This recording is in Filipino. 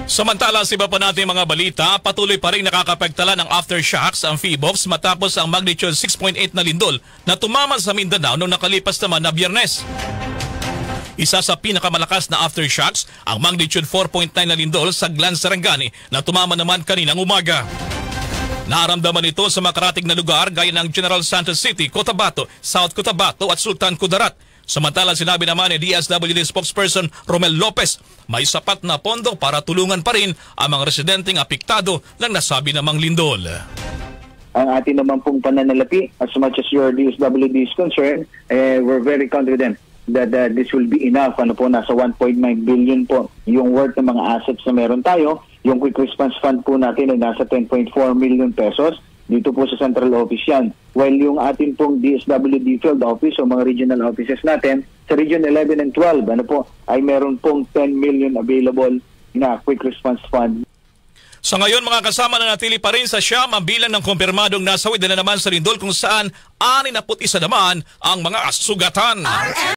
Samantala sa iba pa natin mga balita, patuloy pa rin nakakapagtala ng aftershocks ang PHIVOLCS matapos ang magnitude 6.8 na lindol na tumama sa Mindanao noong nakalipas naman na Biyernes. Isa sa pinakamalakas na aftershocks ang magnitude 4.9 na lindol sa Glan Sarangani na tumama naman kaninang umaga. Naramdaman ito sa makarating na lugar gaya ng General Santos City, Cotabato, South Cotabato at Sultan Kudarat. Samantala sinabi naman ni DSWD spokesperson Romel Lopez, may sapat na pondo para tulungan pa rin ang mga residenteng apektado ng nasabi namang lindol. Ang ating naman pong pananalapi, as much as your DSWD is concerned, we're very confident that this will be enough. Nasa 1.9 billion po yung worth ng mga assets na meron tayo. Yung Quick Response Fund po natin ay nasa 10.4 million pesos. Dito po sa central office yan. While yung ating pong DSWD field office o mga regional offices natin, sa region 11 and 12, ay meron pong 10 million available na Quick Response Fund. Sa ngayon mga kasama na natili pa rin sa Siam ang bilang ng kumpirmadong nasawid na naman sa lindol kung saan 61 naman ang mga sugatan.